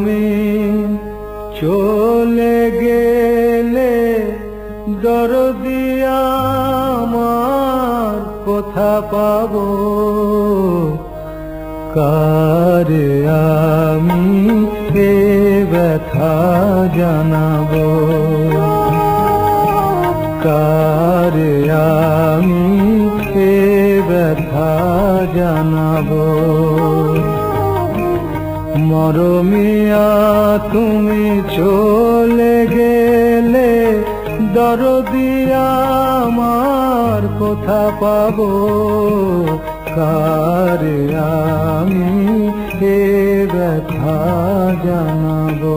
তুমি চলে গেলে দরদি আমার কোথা পাবো, কারে আমি এ ব্যথা জানাবো, কারে আমি এ ব্যথা জানাবো। মরমিয়া তুমি চলে গেলে দরদি আমার কোথা পাবো, কারে আমি এ ব্যথা জানাবো।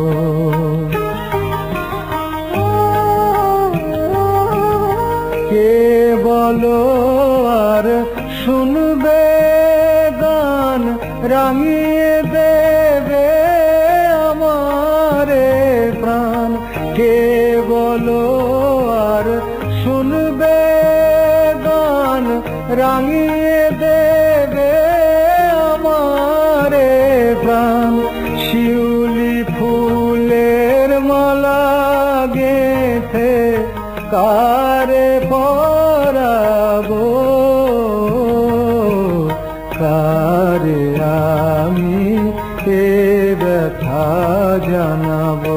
কে বলো আর শুনবে গান রাঙিয়ে দেবে আমারে প্রাণ, কে বলো আর শুনবে গান রাঙিয়ে দেবে আমারে প্রাণ। শিউলি ফুলের মালা গেঁথে কারে পরাবো, কারে আমি এ ব্যথা জানাবো।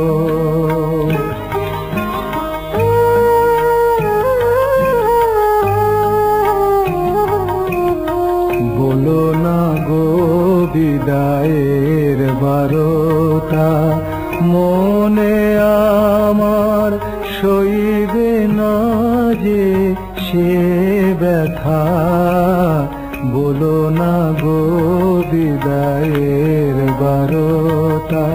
বলো না গো বিদায়ের বারোটা, মনে আমার সইবে না যে সে ব্যথা। বলো না গো বিদায়ের বারোটা,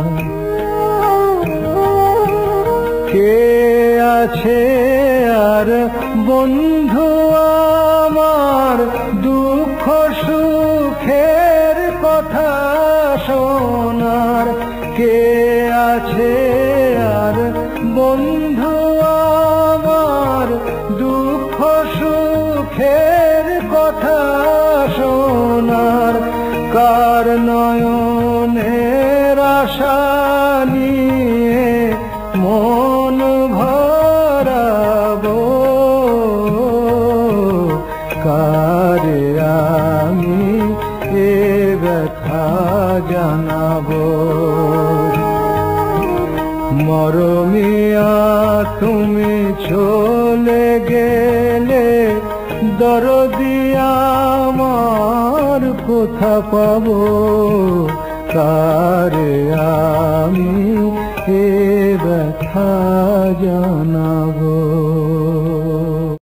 কে আছে আর বন্ধু আমার দুঃখ সুখের কথা শোনার, কে আছে আর বন্ধু আমার দুঃখ সুখের কথা শোনার। কার নয়নের আশা নিয়ে মন ভরাবো, কারে আমি এ ব্যথা জানাবো। মরমিয়া তুমি চলে গেলে দরদি আমার কোথা পাবো, কারে আমি এ ব্যথা জানাবো।